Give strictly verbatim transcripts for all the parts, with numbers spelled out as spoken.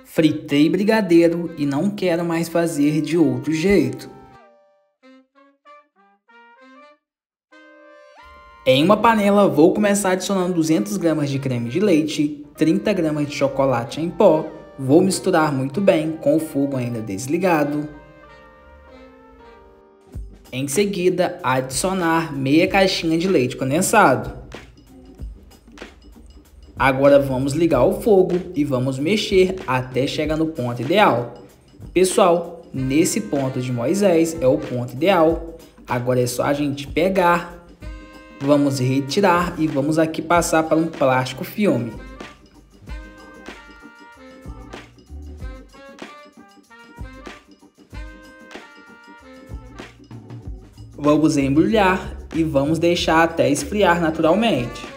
Fritei brigadeiro e não quero mais fazer de outro jeito. Em uma panela, vou começar adicionando duzentas gramas de creme de leite, trinta gramas de chocolate em pó. Vou misturar muito bem com o fogo ainda desligado. Em seguida, adicionar meia caixinha de leite condensado. Agora vamos ligar o fogo e vamos mexer até chegar no ponto ideal. Pessoal, nesse ponto de Moisés é o ponto ideal. Agora é só a gente pegar, vamos retirar e vamos aqui passar para um plástico filme. Vamos embrulhar e vamos deixar até esfriar naturalmente.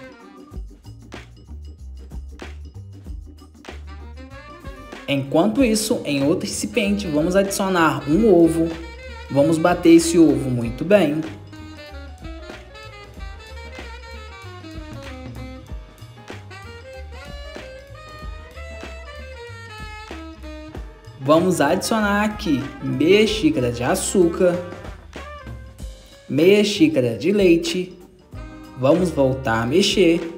Enquanto isso, em outro recipiente, vamos adicionar um ovo. Vamos bater esse ovo muito bem. Vamos adicionar aqui meia xícara de açúcar, meia xícara de leite. Vamos voltar a mexer.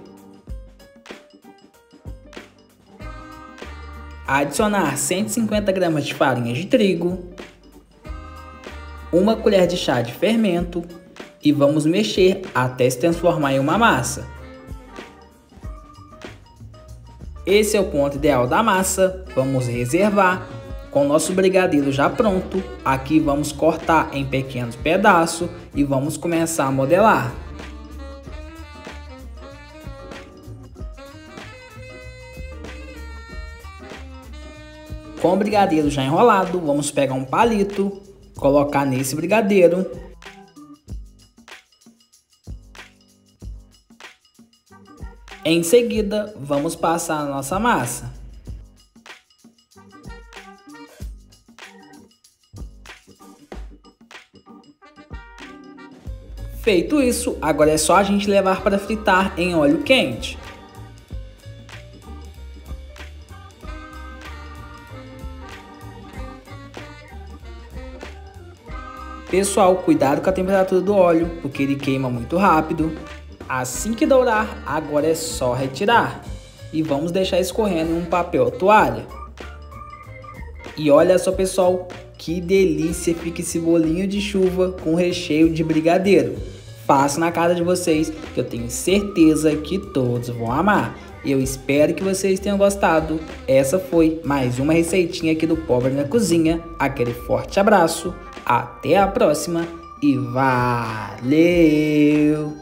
Adicionar cento e cinquenta gramas de farinha de trigo, uma colher de chá de fermento e vamos mexer até se transformar em uma massa. Esse é o ponto ideal da massa, vamos reservar. Com o nosso brigadeiro já pronto, aqui vamos cortar em pequenos pedaços e vamos começar a modelar. Com o brigadeiro já enrolado, vamos pegar um palito, colocar nesse brigadeiro. Em seguida, vamos passar a nossa massa. Feito isso, agora é só a gente levar para fritar em óleo quente. Pessoal, cuidado com a temperatura do óleo, porque ele queima muito rápido. Assim que dourar, agora é só retirar. E vamos deixar escorrendo em um papel toalha. E olha só, pessoal, que delícia fica esse bolinho de chuva com recheio de brigadeiro. Faça na casa de vocês, que eu tenho certeza que todos vão amar. Eu espero que vocês tenham gostado. Essa foi mais uma receitinha aqui do Pobre na Cozinha. Aquele forte abraço. Até a próxima e valeu!